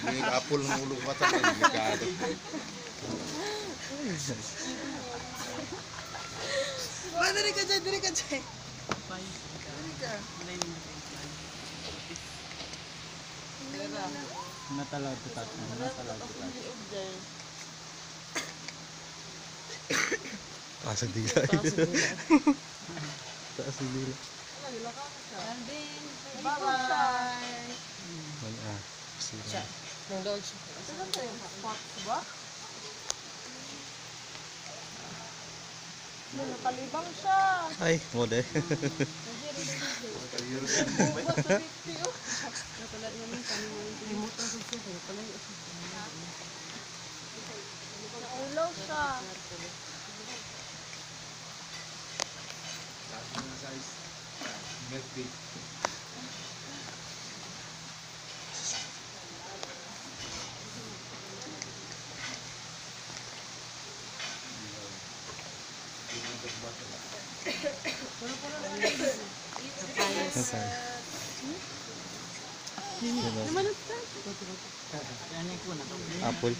Ini kapul ng ulo ko sa delikado. Diri ka dyan, diri ka dyan. Diri ka. Natalaw ito tayo. Natalaw ito tayo. Taas ang dila. Taas ang dila. Alvin, bye-bye. Sila. Nang daw siya. Saan tayo? Spot ba? Nakalibang siya. Ay, mode. Naulaw siya. Apple.